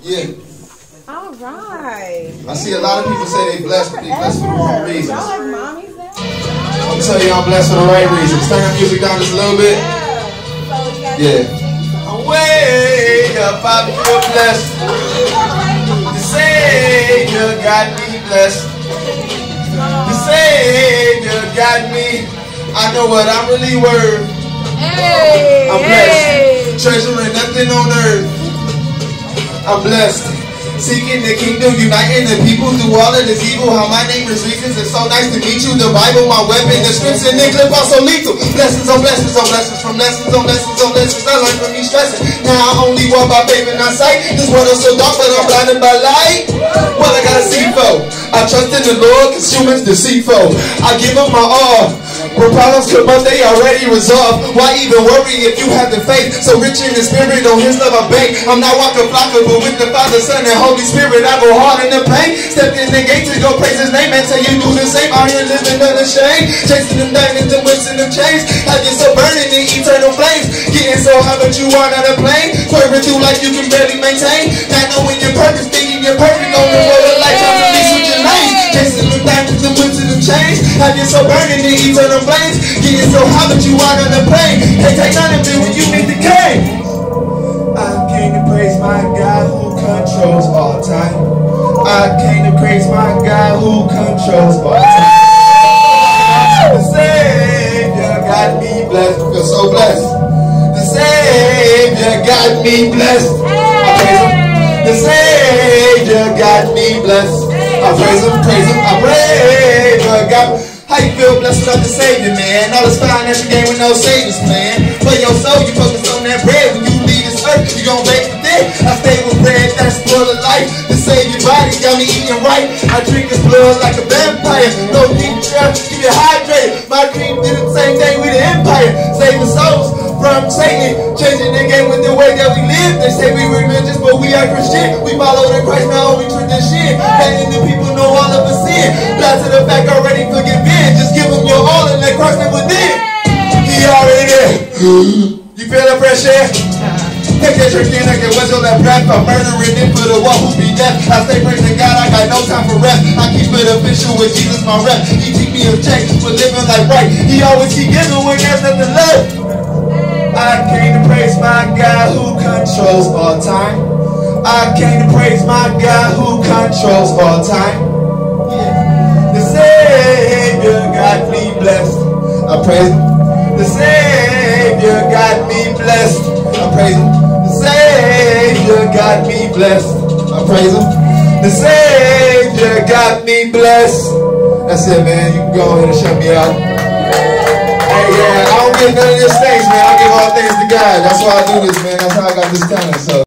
Yeah. All right. I see a lot of people say they blessed, but they blessed for the wrong reasons. Y'all like mommies now? I'm telling you, I'm blessed for the right reasons. Turn the music down just a little bit. Yeah. I'm way up, I feel blessed. The Savior got me blessed. The Savior got me. I know what I'm really worth. I'm blessed. Treasuring nothing on earth. I'm blessed. Seeking the kingdom, uniting the people through all of this evil. How my name is reasons. It's so nice to meet you. The Bible, my weapon, the scripts and the clip are so lethal. Blessings on blessings on blessings, from lessons on lessons on lessons. I learn from these stressing. Now I only walk by faith and not sight. This world is so dark, but I'm blinded by light. What I gotta see for? I trust in the Lord, cause humans deceitful. I give them my all. When problems come up, they already resolved. Why even worry if you have the faith? So rich in the spirit, on his love I bake. I'm not walking flocker, but with the Father, Son, and Holy Spirit, I go hard in the pain. Step in the gate to go praise his name and tell you do the same. Out here living unashamed, chasing them diamonds and whips and them chains. I get so burning in eternal flames. Getting so high, but you are not a plane. Swerving through life you can barely maintain. Not knowing your purpose, thinking you're perfect. Only for the lifetime to lease with your name. Chasing them diamonds and whips and them chains. I get so burning in eternal flames. Getting so high, but you are not a plane. Can't take none of it when you meet the king. I came to praise my God who controls all time. I came to praise my God who controls all time. The Savior got me blessed. I feel so blessed. The Savior got me blessed. I praise him. The Savior got me blessed. I praise him, I praise him. God. How you feel blessed without the Savior, man? All this financial game with no savings, man. For your soul, you focus on that bread. When you leave this earth, you gon' make it there. I stay with bread, that's full of life. To save your body, got me eating right. I drink this blood like a vampire. No need to keep you hydrated. My cream did the same thing with the empire. Saving souls from Satan. Changing the game with the way that we live. They say we religious, but we are Christian. We follow the Christ, not only tradition. Letting the people know all of us sin. Glad to the fact already forgiven. Just give him your all and let Christ live within. He already there. You feel the fresh air? Take that trick in like it was your left breath. I'm murdering it for the one who be deaf. I stay praising God, I got no time for rest. I keep it official with Jesus, my rep. He keep me in check for living like right. He always keep giving when there's nothing left. I came to praise my God who controls all time. I came to praise my God who controls all time. The Savior got me blessed. I praise him. The Savior got me blessed. I praise him. The Savior got me blessed. I praise him. The Savior got me blessed. That's it, man. You can go ahead and shut me out. Hey, yeah, I don't give none of these things, man. I give all things to God. That's why I do this, man. That's how I got this talent. So.